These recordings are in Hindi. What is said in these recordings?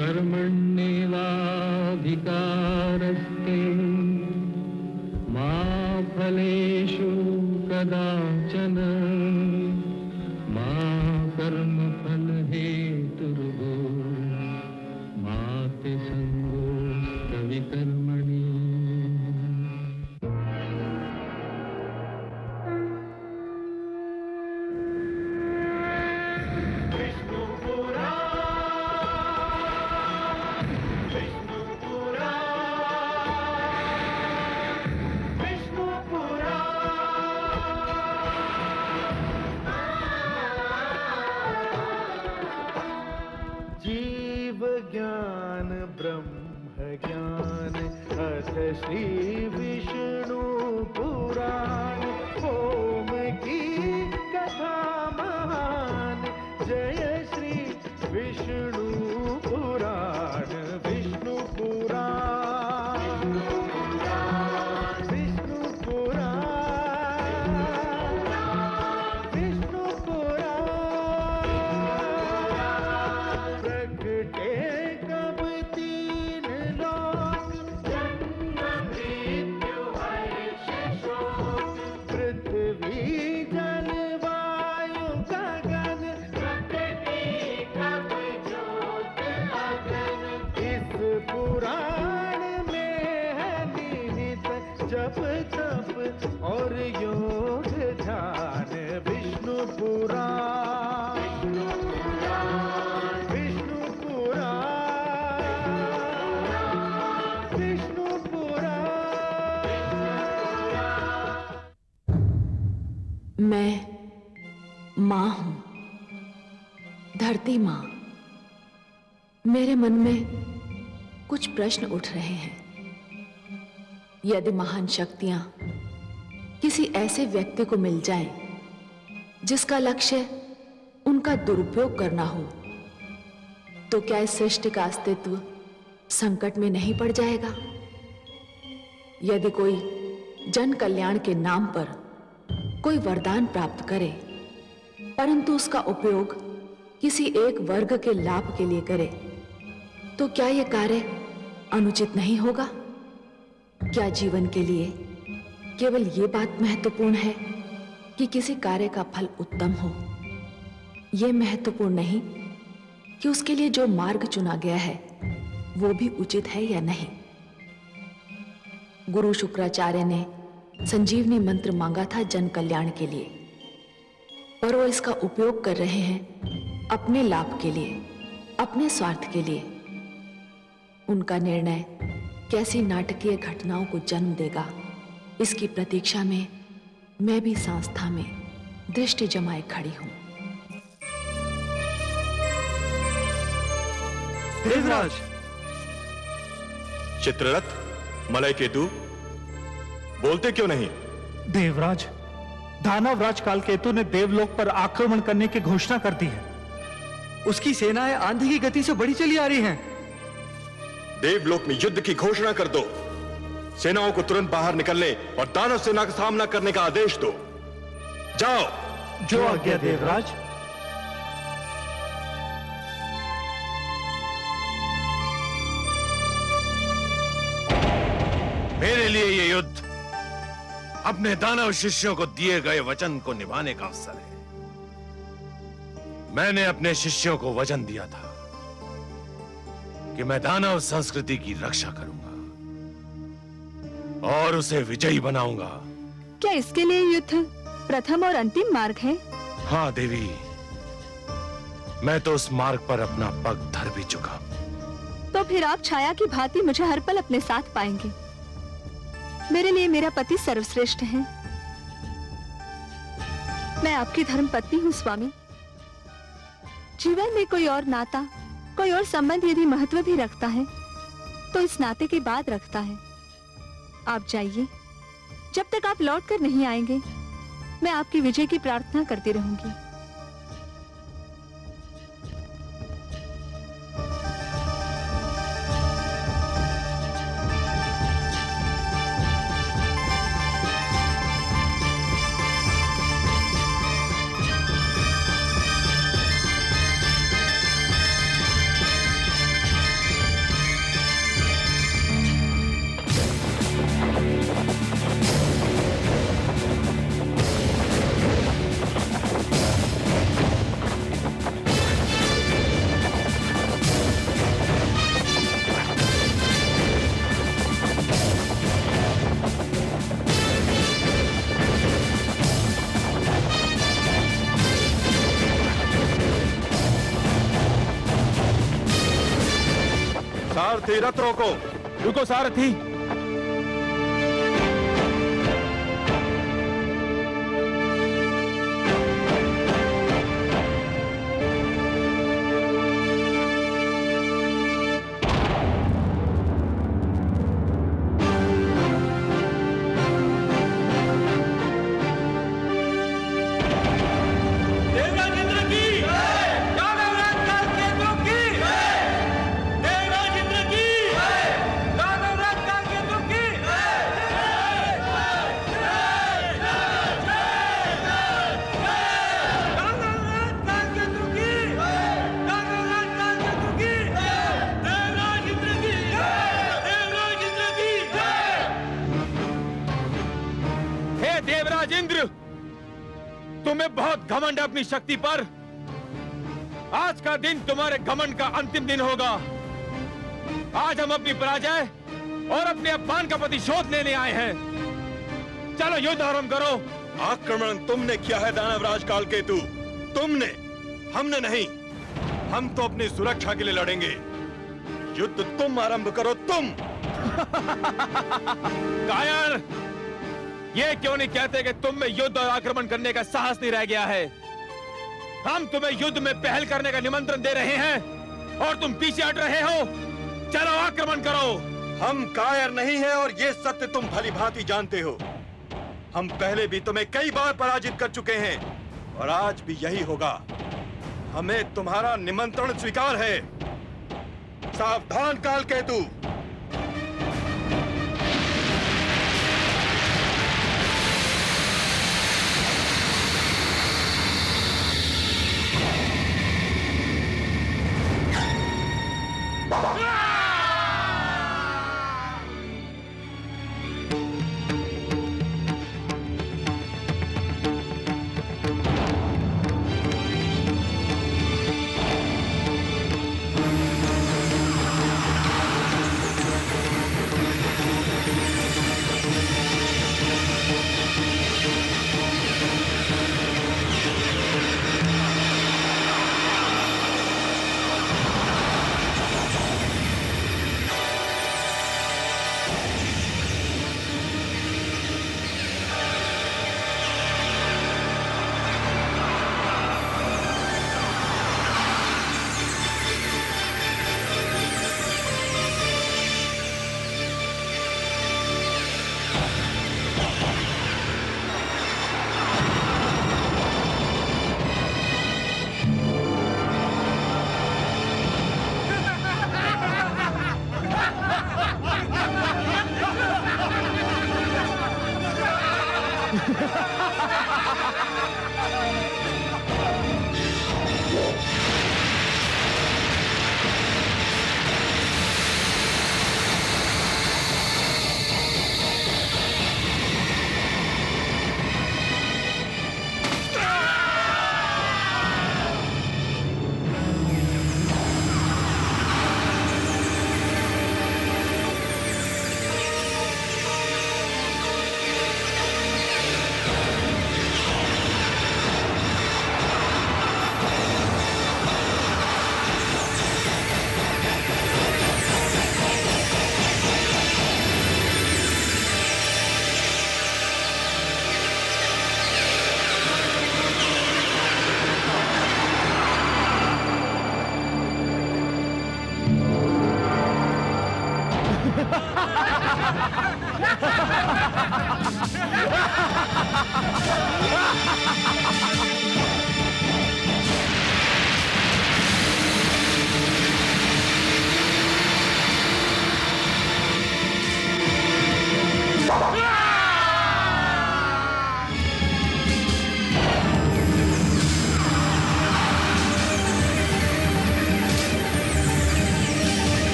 कर्मण्येवाधिकारस्ते मा फलेषु कदाचन मा कर्मफलहेतुर्भो मा ते संगोऽस्त्वविकर्मणि। ज्ञान ब्रह्म ज्ञान अथ श्री विष्णु पुराण ओम की कथा महान जय श्री विष्णु पुराण विष्णु पुराण विष्णु पुराण विष्णु पुराण प्रगटे और योग ध्यान विष्णु पुराण विष्णु पुराण विष्णु पुराण। मैं मां हूं, धरती मां। मेरे मन में कुछ प्रश्न उठ रहे हैं। यदि महान शक्तियां किसी ऐसे व्यक्ति को मिल जाएं, जिसका लक्ष्य उनका दुरुपयोग करना हो, तो क्या इस सृष्टि का अस्तित्व संकट में नहीं पड़ जाएगा? यदि कोई जन कल्याण के नाम पर कोई वरदान प्राप्त करे, परंतु उसका उपयोग किसी एक वर्ग के लाभ के लिए करे, तो क्या यह कार्य अनुचित नहीं होगा? क्या जीवन के लिए केवल ये बात महत्वपूर्ण है कि किसी कार्य का फल उत्तम हो? यह महत्वपूर्ण नहीं कि उसके लिए जो मार्ग चुना गया है वो भी उचित है या नहीं। गुरु शुक्राचार्य ने संजीवनी मंत्र मांगा था जन कल्याण के लिए, पर वो इसका उपयोग कर रहे हैं अपने लाभ के लिए, अपने स्वार्थ के लिए। उनका निर्णय कैसी नाटकीय घटनाओं को जन्म देगा, इसकी प्रतीक्षा में मैं भी संस्था में दृष्टि जमाए खड़ी हूं। देवराज! चित्ररथ, मलयकेतु, बोलते क्यों नहीं? देवराज, दानवराज कालकेतु ने देवलोक पर आक्रमण करने की घोषणा कर दी है। उसकी सेनाएं आंधी की गति से बढ़ी चली आ रही हैं। देवलोक में युद्ध की घोषणा कर दो। सेनाओं को तुरंत बाहर निकलने और दानव सेना का सामना करने का आदेश दो। जाओ। जो आज्ञा देवराज। मेरे लिए ये युद्ध अपने दानव शिष्यों को दिए गए वचन को निभाने का अवसर है। मैंने अपने शिष्यों को वचन दिया था कि मैं दानव संस्कृति की रक्षा करूंगा और उसे विजयी बनाऊंगा। क्या इसके लिए युद्ध प्रथम और अंतिम मार्ग है? हाँ देवी, मैं तो उस मार्ग पर अपना पग धर भी चुका। तो फिर आप छाया की भांति मुझे हर पल अपने साथ पाएंगे। मेरे लिए मेरा पति सर्वश्रेष्ठ है। मैं आपकी धर्मपत्नी हूँ स्वामी। जीवन में कोई और नाता, कोई और संबंध यदि महत्व भी रखता है तो इस नाते के बाद रखता है। आप जाइए, जब तक आप लौट कर नहीं आएंगे मैं आपकी विजय की प्रार्थना करती रहूंगी। सारथी रथ रोको। रुको सारथी। तुम्हें बहुत घमंड है अपनी शक्ति पर। आज का दिन तुम्हारे घमंड का अंतिम दिन होगा। आज हम अपनी पराजय और अपने अपमान का प्रतिशोध लेने आए हैं। चलो युद्ध आरंभ करो। आक्रमण तुमने किया है दानवराज कालकेतु, तुमने, हमने नहीं। हम तो अपनी सुरक्षा के लिए लड़ेंगे। युद्ध तुम आरंभ करो, तुम। कायर, ये क्यों नहीं कहते कि तुम में युद्ध और आक्रमण करने का साहस नहीं रह गया है? हम तुम्हें युद्ध में पहल करने का निमंत्रण दे रहे हैं और तुम पीछे हट रहे हो। चलो आक्रमण करो। हम कायर नहीं हैं और ये सत्य तुम भली भांति जानते हो। हम पहले भी तुम्हें कई बार पराजित कर चुके हैं और आज भी यही होगा। हमें तुम्हारा निमंत्रण स्वीकार है। सावधान कालकेतु।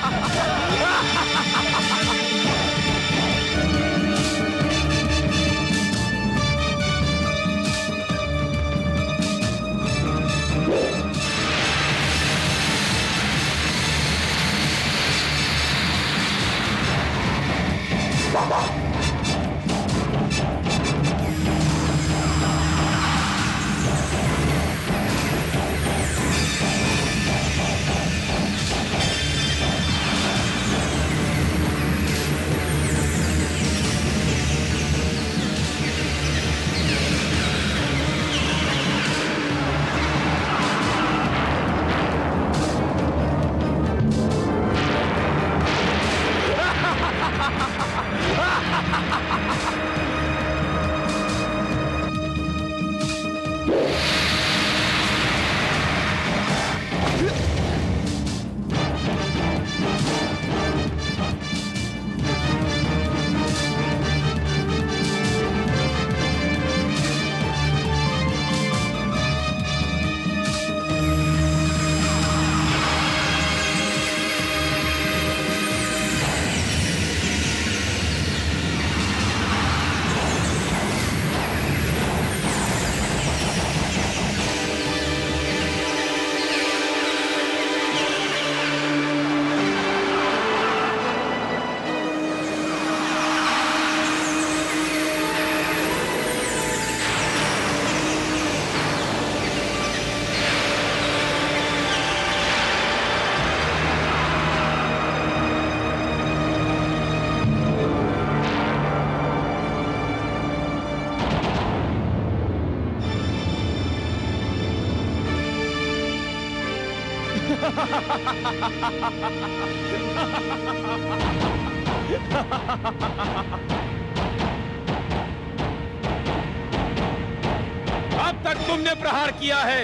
अब तक तुमने प्रहार किया है,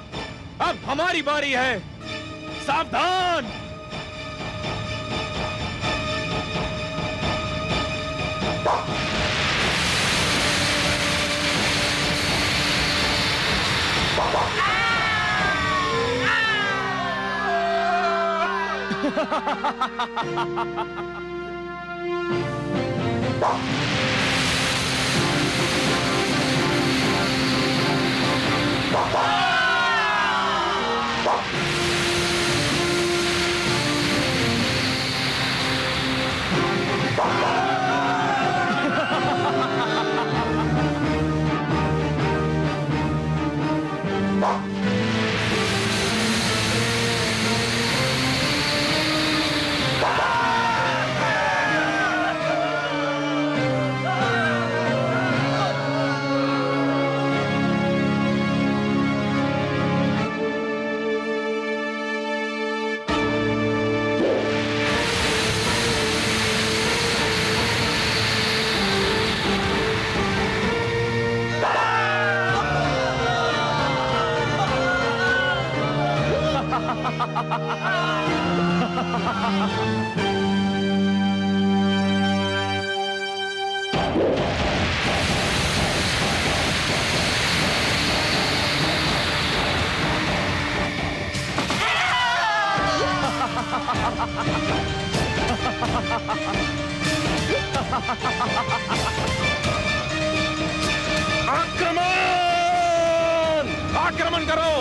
अब हमारी बारी है। सावधान! आक्रमण! आक्रमण करो!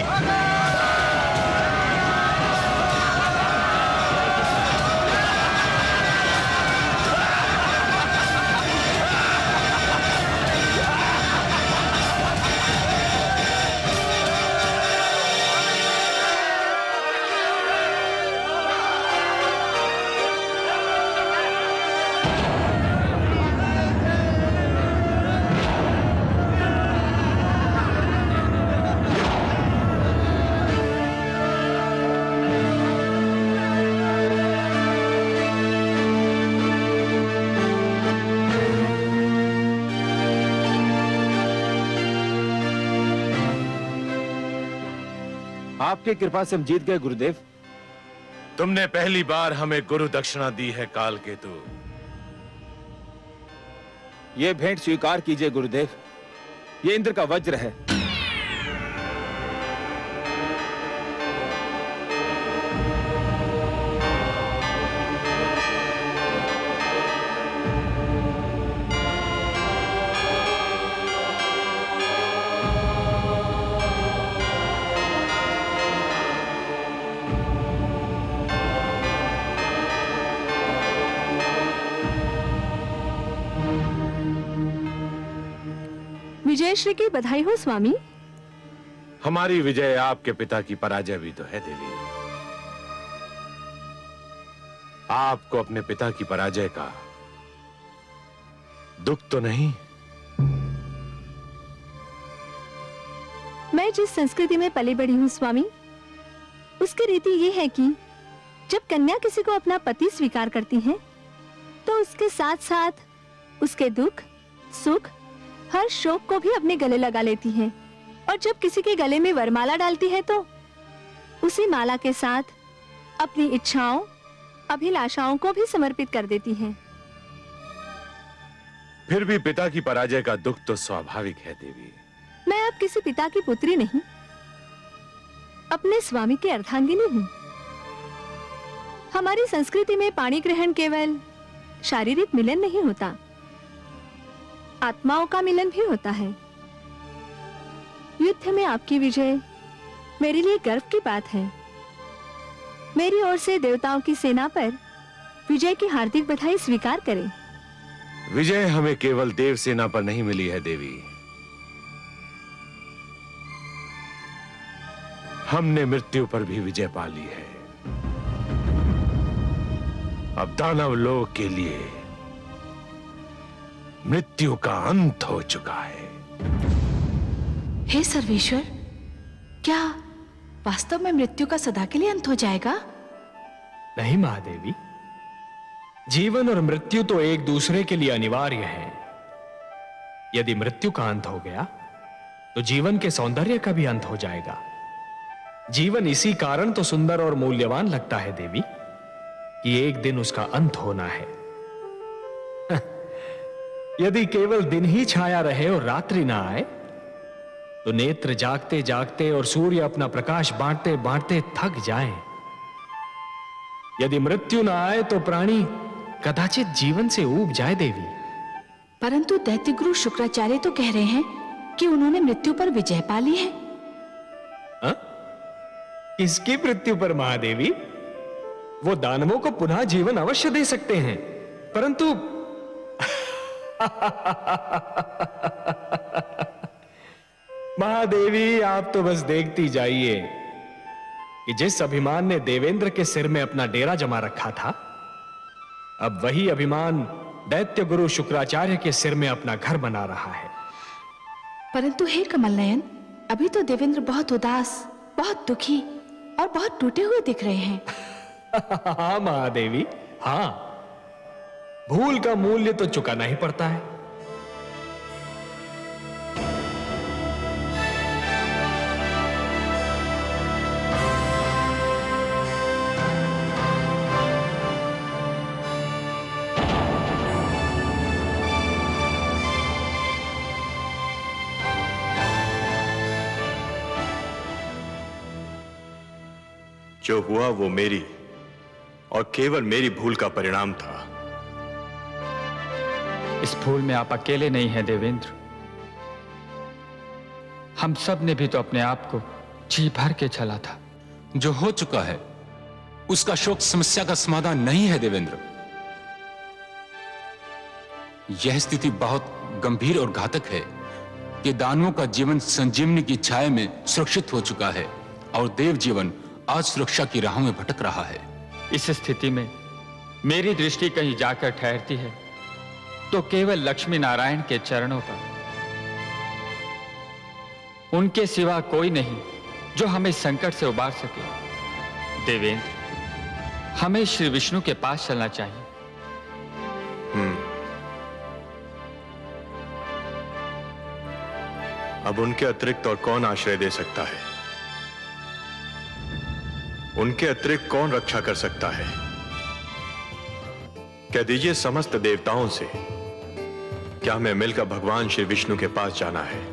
आपकी कृपा से हम जीत गए गुरुदेव। तुमने पहली बार हमें गुरु दक्षिणा दी है काल केतु। ये भेंट स्वीकार कीजिए गुरुदेव, ये इंद्र का वज्र है। विजयश्री की बधाई हो स्वामी। हमारी विजय आपके पिता की पराजय भी तो है देवी। आपको अपने पिता की पराजय का दुख तो नहीं? मैं जिस संस्कृति में पली बड़ी हूँ स्वामी, उसकी रीति ये है कि जब कन्या किसी को अपना पति स्वीकार करती है तो उसके साथ साथ उसके दुख, सुख, हर शोक को भी अपने गले लगा लेती है। और जब किसी के गले में वरमाला डालती है तो उसी माला के साथ अपनी इच्छाओं, अभिलाषाओं को भी समर्पित कर देती है। फिर भी पिता की पराजय का दुख तो स्वाभाविक है देवी। मैं अब किसी पिता की पुत्री नहीं, अपने स्वामी की अर्धांगिनी हूँ। हमारी संस्कृति में पाणी ग्रहण केवल शारीरिक मिलन नहीं होता, आत्माओं का मिलन भी होता है। युद्ध में आपकी विजय मेरे लिए गर्व की बात है। मेरी ओर से देवताओं की सेना पर विजय की हार्दिक बधाई स्वीकार करें। विजय हमें केवल देव सेना पर नहीं मिली है देवी, हमने मृत्यु पर भी विजय पा ली है। अब दानव लोक के लिए मृत्यु का अंत हो चुका है। हे सर्वेश्वर, क्या वास्तव में मृत्यु का सदा के लिए अंत हो जाएगा? नहीं महादेवी, जीवन और मृत्यु तो एक दूसरे के लिए अनिवार्य है। यदि मृत्यु का अंत हो गया तो जीवन के सौंदर्य का भी अंत हो जाएगा। जीवन इसी कारण तो सुंदर और मूल्यवान लगता है देवी कि एक दिन उसका अंत होना है। यदि केवल दिन ही छाया रहे और रात्रि ना आए तो नेत्र जागते जागते और सूर्य अपना प्रकाश बांटते बांटते थक जाएं। यदि मृत्यु ना आए तो प्राणी कदाचित जीवन से ऊब जाए देवी। परंतु दैत्य गुरु शुक्राचार्य तो कह रहे हैं कि उन्होंने मृत्यु पर विजय पा ली है। किसकी मृत्यु पर महादेवी? वो दानवों को पुनः जीवन अवश्य दे सकते हैं, परंतु महादेवी आप तो बस देखती जाइए कि जिस अभिमान ने देवेंद्र के सिर में अपना डेरा जमा रखा था, अब वही अभिमान दैत्य गुरु शुक्राचार्य के सिर में अपना घर बना रहा है। परंतु हे कमल नयन, अभी तो देवेंद्र बहुत उदास, बहुत दुखी और बहुत टूटे हुए दिख रहे हैं। हाँ महादेवी, हाँ, भूल का मूल्य तो चुकाना ही पड़ता है। जो हुआ वो मेरी और केवल मेरी भूल का परिणाम था। इस भूल में आप अकेले नहीं हैं देवेंद्र। हम सब ने भी तो अपने आप को जी भर के चला था। जो हो चुका है उसका शोक समस्या का समाधान नहीं है देवेंद्र। यह स्थिति बहुत गंभीर और घातक है कि दानवों का जीवन संजीवनी की छाया में सुरक्षित हो चुका है और देव जीवन आज सुरक्षा की राहों में भटक रहा है। इस स्थिति में मेरी दृष्टि कहीं जाकर ठहरती है तो केवल लक्ष्मी नारायण के चरणों पर। उनके सिवा कोई नहीं जो हमें इस संकट से उबार सके। देवेंद्र, हमें श्री विष्णु के पास चलना चाहिए। अब उनके अतिरिक्त और कौन आश्रय दे सकता है? उनके अतिरिक्त कौन रक्षा कर सकता है? कह दीजिए समस्त देवताओं से, क्या हमें मिलकर भगवान श्री विष्णु के पास जाना है?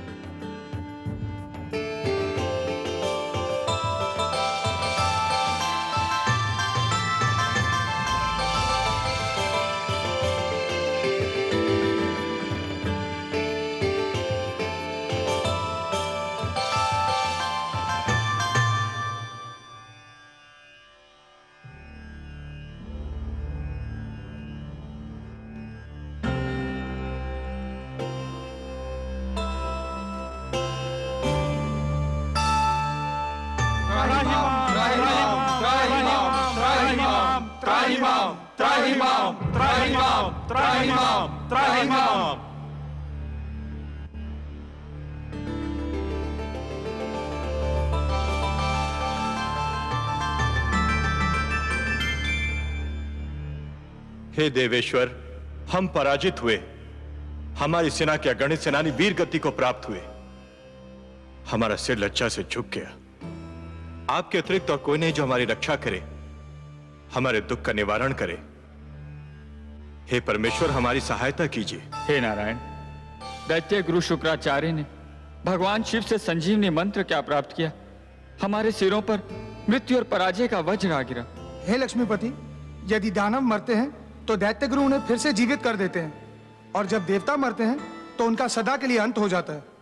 हे देवेश्वर, हम पराजित हुए। हमारी सेना के अगणित सेनानी वीर गति को प्राप्त हुए। हमारा सिर लज्जा से झुक गया। आपके अतिरिक्त और कोई नहीं जो हमारी रक्षा करे, हमारे दुख का निवारण करे। हे परमेश्वर, हमारी सहायता कीजिए। हे नारायण, दैत्य गुरु शुक्राचार्य ने भगवान शिव से संजीवनी मंत्र क्या प्राप्त किया? हमारे सिरों पर मृत्यु और पराजय का वज्र आ गिरा। हे लक्ष्मीपति, यदि दानव मरते हैं तो दैत्य गुरु उन्हें फिर से जीवित कर देते हैं, और जब देवता मरते हैं तो उनका सदा के लिए अंत हो जाता है।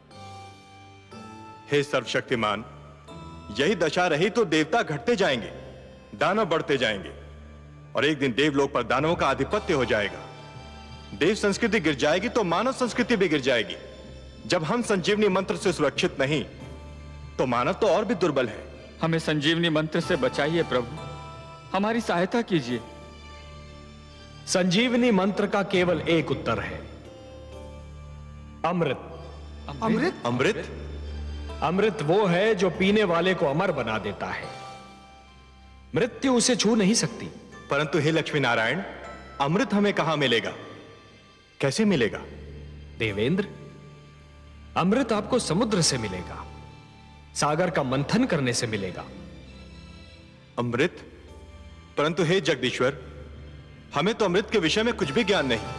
हे सर्वशक्तिमान, यही दशा रही तो देवता घटते जाएंगे, दानव बढ़ते जाएंगे, और एक दिन देवलोक पर दानवों का आधिपत्य हो जाएगा। देव संस्कृति गिर जाएगी तो मानव संस्कृति भी गिर जाएगी। जब हम संजीवनी मंत्र से सुरक्षित नहीं तो मानव तो और भी दुर्बल है। हमें संजीवनी मंत्र से बचाइए प्रभु, हमारी सहायता कीजिए। संजीवनी मंत्र का केवल एक उत्तर है, अमृत। अमृत? अमृत? अमृत वो है जो पीने वाले को अमर बना देता है। मृत्यु उसे छू नहीं सकती। परंतु हे लक्ष्मी नारायण, अमृत हमें कहां मिलेगा, कैसे मिलेगा? देवेंद्र, अमृत आपको समुद्र से मिलेगा, सागर का मंथन करने से मिलेगा। अमृत? परंतु हे जगदीश्वर, हमें तो अमृत के विषय में कुछ भी ज्ञान नहीं।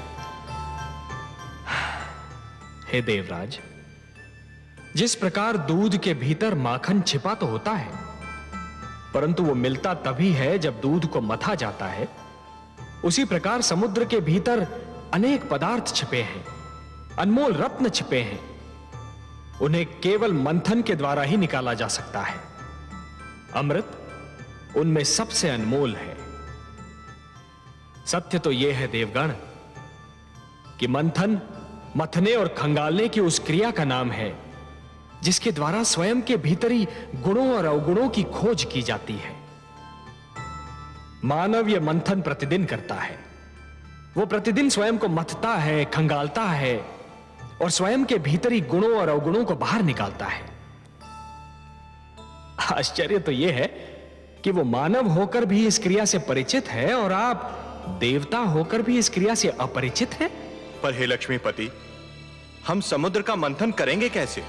हे देवराज, जिस प्रकार दूध के भीतर माखन छिपा तो होता है, परंतु वो मिलता तभी है जब दूध को मथा जाता है, उसी प्रकार समुद्र के भीतर अनेक पदार्थ छिपे हैं, अनमोल रत्न छिपे हैं। उन्हें केवल मंथन के द्वारा ही निकाला जा सकता है। अमृत उनमें सबसे अनमोल है। सत्य तो यह है देवगण कि मंथन मथने और खंगालने की उस क्रिया का नाम है जिसके द्वारा स्वयं के भीतरी गुणों और अवगुणों की खोज की जाती है। मानव यह मंथन प्रतिदिन करता है। वो प्रतिदिन स्वयं को मथता है, खंगालता है और स्वयं के भीतरी गुणों और अवगुणों को बाहर निकालता है। आश्चर्य तो यह है कि वो मानव होकर भी इस क्रिया से परिचित है और आप देवता होकर भी इस क्रिया से अपरिचित हैं। पर हे लक्ष्मीपति, हम समुद्र का मंथन करेंगे कैसे?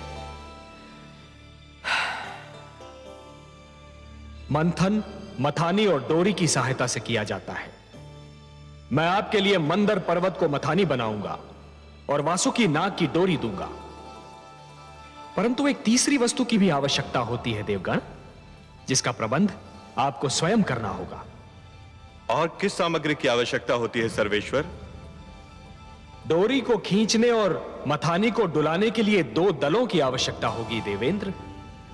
मंथन मथानी और डोरी की सहायता से किया जाता है। मैं आपके लिए मंदर पर्वत को मथानी बनाऊंगा और वासुकी नाग की डोरी दूंगा। परंतु एक तीसरी वस्तु की भी आवश्यकता होती है देवगण, जिसका प्रबंध आपको स्वयं करना होगा। और किस सामग्री की आवश्यकता होती है सर्वेश्वर? डोरी को खींचने और मथानी को डुलाने के लिए 2 दलों की आवश्यकता होगी देवेंद्र।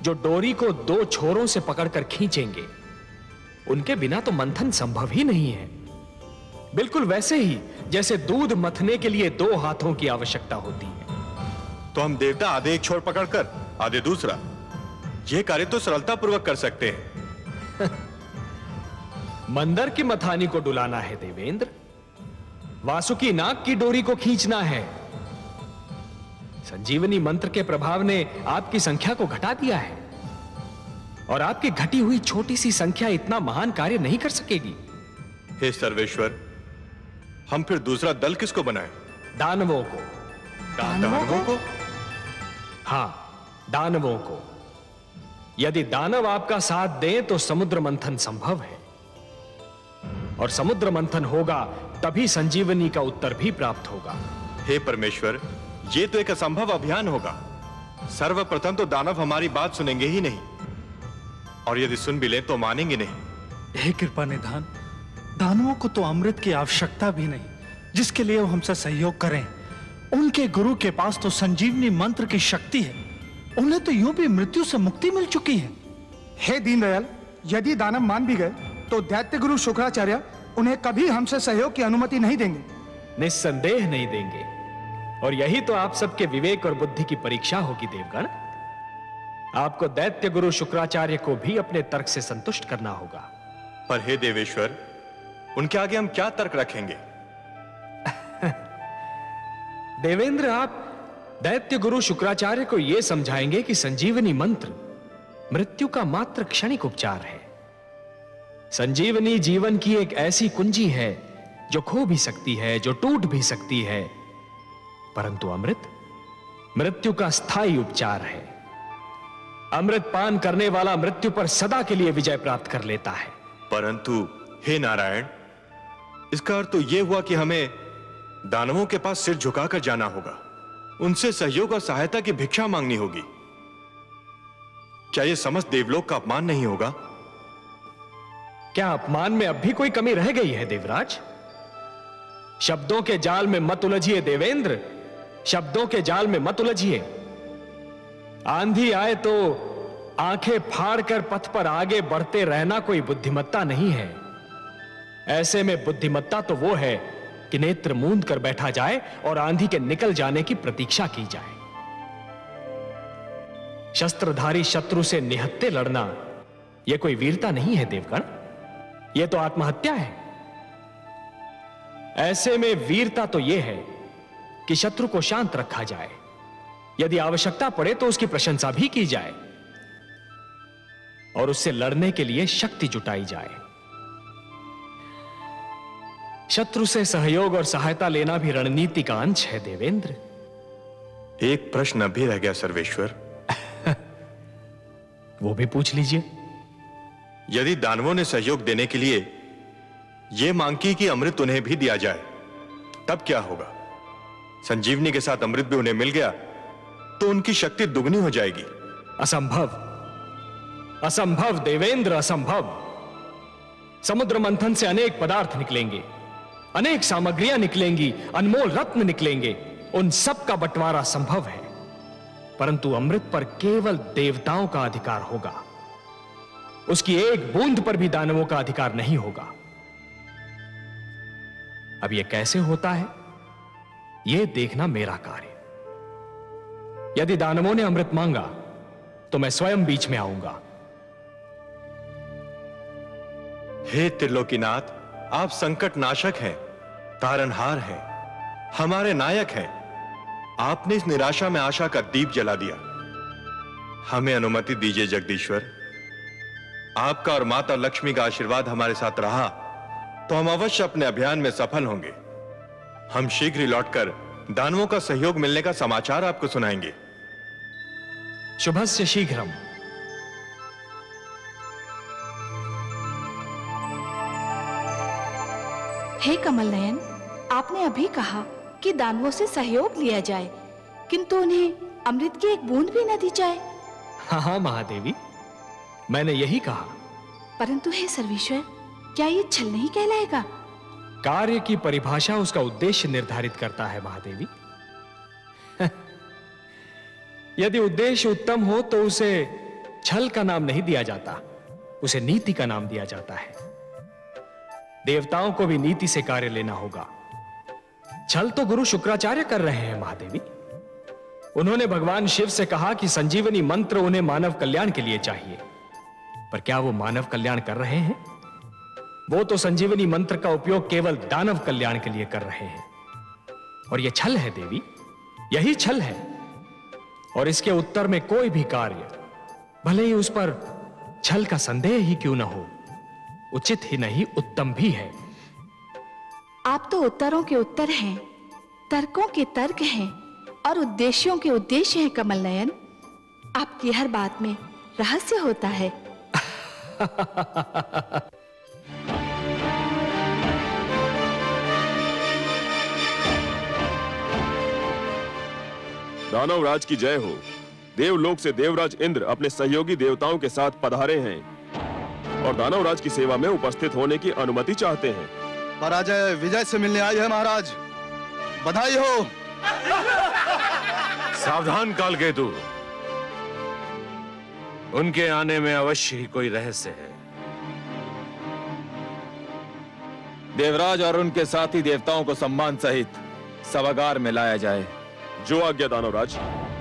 जो डोरी को दो छोरों से पकड़कर खींचेंगे, उनके बिना तो मंथन संभव ही नहीं है। बिल्कुल वैसे ही जैसे दूध मथने के लिए दो हाथों की आवश्यकता होती है। तो हम देवता आधे एक छोर पकड़कर आधे दूसरा, यह कार्य तो सरलता पूर्वक कर सकते हैं। मंदर की मथानी को डुलाना है देवेंद्र, वासुकी नाग की डोरी को खींचना है। संजीवनी मंत्र के प्रभाव ने आपकी संख्या को घटा दिया है, और आपकी घटी हुई छोटी सी संख्या इतना महान कार्य नहीं कर सकेगी। हे सर्वेश्वर, हम फिर दूसरा दल किसको बनाएं? दानवों को। दानवों को? हां, दानवों को। यदि दानव आपका साथ दें तो समुद्र मंथन संभव है, और समुद्र मंथन होगा तभी संजीवनी का उत्तर भी प्राप्त होगा। हे परमेश्वर, यह तो एक असंभव अभियान होगा। सर्वप्रथम तो दानव हमारी बात सुनेंगे ही नहीं, और यदि सुन भी ले तो मानेंगे नहीं। हे कृपा निधान, दानवों को तो अमृत की आवश्यकता भी नहीं, जिसके लिए वो हमसे सहयोग करें। उनके गुरु के पास तो संजीवनी मंत्र की शक्ति है, उन्हें तो यूं भी मृत्यु से मुक्ति मिल चुकी है। हे दीनदयाल, यदि दानव मान भी गए तो दैत्य गुरु शुक्राचार्य उन्हें कभी हमसे सहयोग की अनुमति नहीं देंगे। निस्संदेह नहीं देंगे, और यही तो आप सबके विवेक और बुद्धि की परीक्षा होगी देवगण। आपको दैत्य गुरु शुक्राचार्य को भी अपने तर्क से संतुष्ट करना होगा। पर हे देवेश्वर, उनके आगे हम क्या तर्क रखेंगे? देवेंद्र, आप दैत्य गुरु शुक्राचार्य को यह समझाएंगे कि संजीवनी मंत्र मृत्यु का मात्र क्षणिक उपचार है। संजीवनी जीवन की एक ऐसी कुंजी है जो खो भी सकती है, जो टूट भी सकती है, परंतु अमृत मृत्यु का स्थायी उपचार है। अमृत पान करने वाला मृत्यु पर सदा के लिए विजय प्राप्त कर लेता है। परंतु हे नारायण, इसका अर्थ तो यह हुआ कि हमें दानवों के पास सिर झुकाकर जाना होगा, उनसे सहयोग और सहायता की भिक्षा मांगनी होगी। क्या यह समस्त देवलोक का अपमान नहीं होगा? क्या अपमान में अब भी कोई कमी रह गई है देवराज? शब्दों के जाल में मत उलझिए देवेंद्र, शब्दों के जाल में मत उलझिए। आंधी आए तो आंखें फाड़कर पथ पर आगे बढ़ते रहना कोई बुद्धिमत्ता नहीं है। ऐसे में बुद्धिमत्ता तो वो है कि नेत्र मूंद कर बैठा जाए और आंधी के निकल जाने की प्रतीक्षा की जाए। शस्त्रधारी शत्रु से निहत्थे लड़ना यह कोई वीरता नहीं है देवगण, यह तो आत्महत्या है। ऐसे में वीरता तो यह है कि शत्रु को शांत रखा जाए, यदि आवश्यकता पड़े तो उसकी प्रशंसा भी की जाए और उससे लड़ने के लिए शक्ति जुटाई जाए। शत्रु से सहयोग और सहायता लेना भी रणनीति का अंश है देवेंद्र। एक प्रश्न अभी रह गया सर्वेश्वर। वो भी पूछ लीजिए। यदि दानवों ने सहयोग देने के लिए यह मांग की कि अमृत उन्हें भी दिया जाए, तब क्या होगा? संजीवनी के साथ अमृत भी उन्हें मिल गया तो उनकी शक्ति दुगनी हो जाएगी। असंभव, असंभव देवेंद्र, असंभव। समुद्र मंथन से अनेक पदार्थ निकलेंगे, अनेक सामग्रियां निकलेंगी, अनमोल रत्न निकलेंगे, उन सब का बंटवारा संभव है, परंतु अमृत पर केवल देवताओं का अधिकार होगा। उसकी एक बूंद पर भी दानवों का अधिकार नहीं होगा। अब यह कैसे होता है, यह देखना मेरा कार्य। यदि दानवों ने अमृत मांगा तो मैं स्वयं बीच में आऊंगा। हे त्रिलोकीनाथ, आप संकट नाशक हैं, तारनहार हैं, हमारे नायक हैं। आपने इस निराशा में आशा का दीप जला दिया। हमें अनुमति दीजिए जगदीश्वर। आपका और माता लक्ष्मी का आशीर्वाद हमारे साथ रहा तो हम अवश्य अपने अभियान में सफल होंगे। हम शीघ्र ही लौटकर दानवों का सहयोग मिलने का समाचार आपको सुनाएंगे। शुभस्य शीघ्रम। हे कमल नयन, आपने अभी कहा कि दानवों से सहयोग लिया जाए, किंतु उन्हें अमृत की एक बूंद भी न दी जाए। हाँ महादेवी, मैंने यही कहा। परंतु हे सर्वेश्वर, क्या ये छल नहीं कहलाएगा? कार्य की परिभाषा उसका उद्देश्य निर्धारित करता है महादेवी। यदि उद्देश्य उत्तम हो तो उसे छल का नाम नहीं दिया जाता, उसे नीति का नाम दिया जाता है। देवताओं को भी नीति से कार्य लेना होगा। छल तो गुरु शुक्राचार्य कर रहे हैं महादेवी। उन्होंने भगवान शिव से कहा कि संजीवनी मंत्र उन्हें मानव कल्याण के लिए चाहिए, पर क्या वो मानव कल्याण कर रहे हैं? वो तो संजीवनी मंत्र का उपयोग केवल दानव कल्याण के लिए कर रहे हैं। और यह छल है देवी, यही छल है। और इसके उत्तर में कोई भी कार्य, भले ही उस पर छल का संदेह ही क्यों ना हो, उचित ही नहीं उत्तम भी है। आप तो उत्तरों के उत्तर हैं, तर्कों के तर्क हैं और उद्देश्यों के उद्देश्य हैं कमल नयन। आपकी हर बात में रहस्य होता है। दानवराज की जय हो। देवलोक से देवराज इंद्र अपने सहयोगी देवताओं के साथ पधारे हैं और दानवराज की सेवा में उपस्थित होने की अनुमति चाहते हैं। पराजय विजय से मिलने आई है महाराज, बधाई हो। सावधान कालकेतु, उनके आने में अवश्य ही कोई रहस्य है। देवराज और उनके साथी देवताओं को सम्मान सहित सभागार में लाया जाए। जो आज्ञा दानवराज।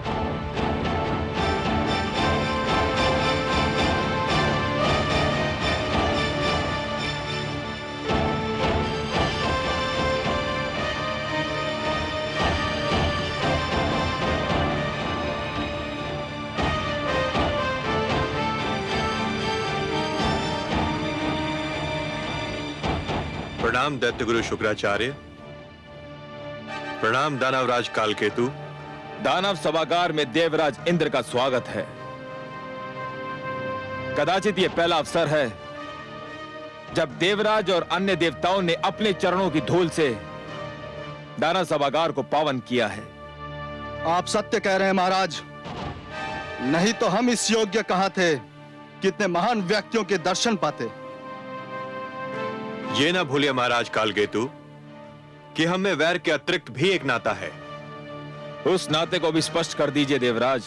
प्रणाम दैत्यगुरु शुक्राचार्य। प्रणाम दानवराज कालकेतु। दानव सभागार में देवराज इंद्र का स्वागत है। कदाचित यह पहला अवसर है जब देवराज और अन्य देवताओं ने अपने चरणों की धूल से दानव सभागार को पावन किया है। आप सत्य कह रहे हैं महाराज, नहीं तो हम इस योग्य कहां थे, कितने महान व्यक्तियों के दर्शन पाते। ये ना भूलिए महाराज कालकेतु कि हम में वैर के अतिरिक्त भी एक नाता है। उस नाते को भी स्पष्ट कर दीजिए देवराज।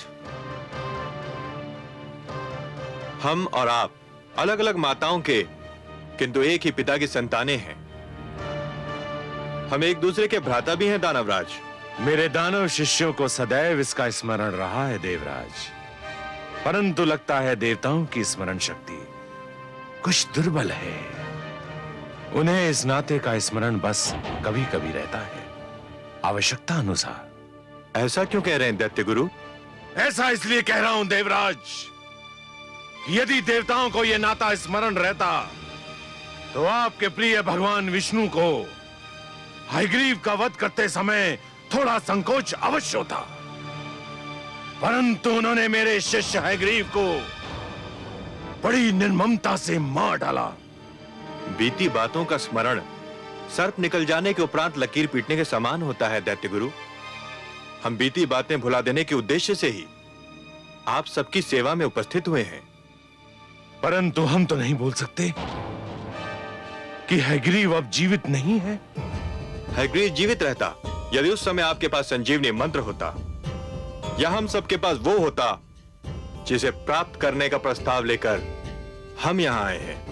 हम और आप अलग अलग माताओं के किंतु एक ही पिता की संतानें हैं। हम एक दूसरे के भ्राता भी हैं दानवराज। मेरे दानव शिष्यों को सदैव इसका स्मरण रहा है देवराज, परंतु लगता है देवताओं की स्मरण शक्ति कुछ दुर्बल है। उन्हें इस नाते का स्मरण बस कभी कभी रहता है, आवश्यकता अनुसार। ऐसा क्यों कह रहे हैं दैत्य गुरु? ऐसा इसलिए कह रहा हूं देवराज, यदि देवताओं को यह नाता स्मरण रहता तो आपके प्रिय भगवान विष्णु को हयग्रीव का वध करते समय थोड़ा संकोच अवश्य होता, परंतु उन्होंने मेरे शिष्य हयग्रीव को बड़ी निर्ममता से मार डाला। बीती बातों का स्मरण सर्प निकल जाने के उपरांत लकीर पीटने के समान होता है दैत्य गुरु। हम बीती बातें भुला देने के उद्देश्य से ही आप सबकी सेवा में उपस्थित हुए हैं। परंतु हम तो नहीं बोल सकते कि हयग्रीव अब जीवित नहीं है। हयग्रीव जीवित रहता यदि उस समय आपके पास संजीवनी मंत्र होता, या हम सबके पास वो होता जिसे प्राप्त करने का प्रस्ताव लेकर हम यहां आए हैं।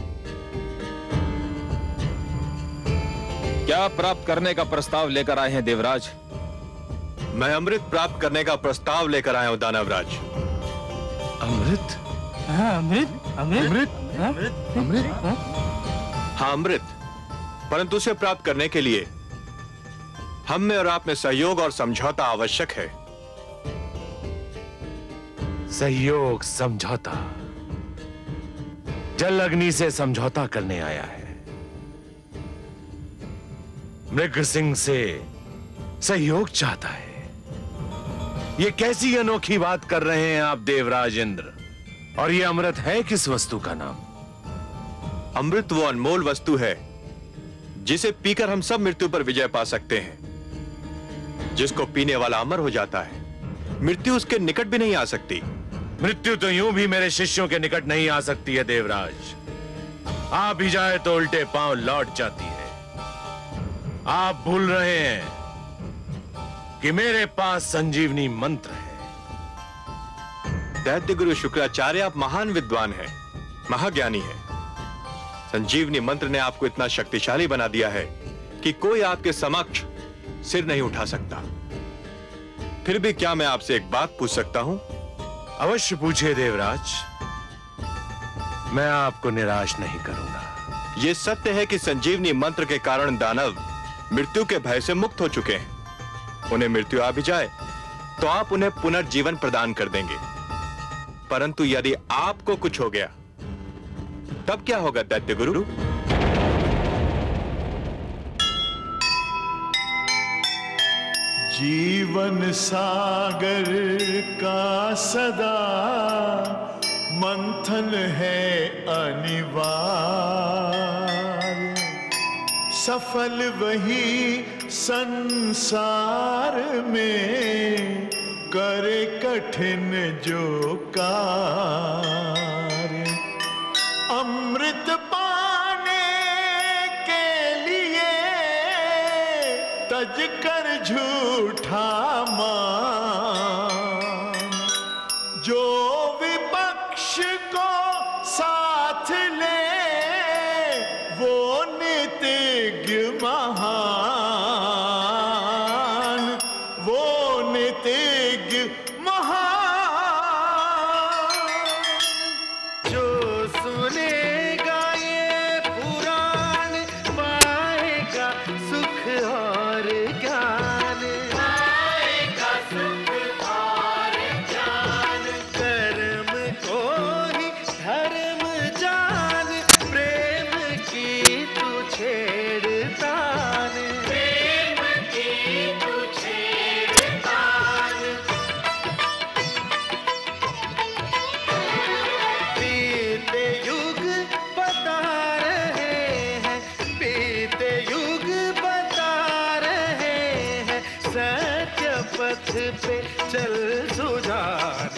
क्या प्राप्त करने का प्रस्ताव लेकर आए हैं देवराज? मैं अमृत प्राप्त करने का प्रस्ताव लेकर आया हूं दानवराज। अमृत? हाँ, अमृत अमृत अमृत अमृत। हाँ अमृत, परंतु उसे प्राप्त करने के लिए हम में और आप में सहयोग और समझौता आवश्यक है। सहयोग समझौता? जल अग्नि से समझौता करने आया है, मृग सिंह से सहयोग चाहता है। ये कैसी अनोखी बात कर रहे हैं आप देवराज इंद्र? और ये अमृत है किस वस्तु का नाम? अमृत वो अनमोल वस्तु है जिसे पीकर हम सब मृत्यु पर विजय पा सकते हैं। जिसको पीने वाला अमर हो जाता है, मृत्यु उसके निकट भी नहीं आ सकती। मृत्यु तो यूं भी मेरे शिष्यों के निकट नहीं आ सकती है देवराज। आ भी जाए तो उल्टे पांव लौट जाती है। आप भूल रहे हैं कि मेरे पास संजीवनी मंत्र है। दैत्य गुरु शुक्राचार्य, आप महान विद्वान हैं, महाज्ञानी हैं। संजीवनी मंत्र ने आपको इतना शक्तिशाली बना दिया है कि कोई आपके समक्ष सिर नहीं उठा सकता। फिर भी क्या मैं आपसे एक बात पूछ सकता हूं? अवश्य पूछिए देवराज, मैं आपको निराश नहीं करूंगा। यह सत्य है कि संजीवनी मंत्र के कारण दानव मृत्यु के भय से मुक्त हो चुके हैं। उन्हें मृत्यु आ भी जाए तो आप उन्हें पुनर्जीवन प्रदान कर देंगे, परंतु यदि आपको कुछ हो गया तब क्या होगा दैत्य गुरु? जीवन सागर का सदा मंथन है अनिवार्य, सफल वही संसार में करे कठिन जो कार्य। अमृत पाने के लिए तज कर झूठा मान, जो विपक्ष को साथ ले वो नीतिज्ञ महान, वो नीतिज्ञ महान। जो सुनेगा ये पुराण पाएगा सुख और ज्ञान, पाएगा सुख और ज्ञान। कर्म को ही धर्म जान, प्रेम की तू छेड़तान, प्रेम की तू छेड़तान। बीते युग बता रहे हैं, बीते युग बता रहे हैं, सत्य पथ पे चल सुधार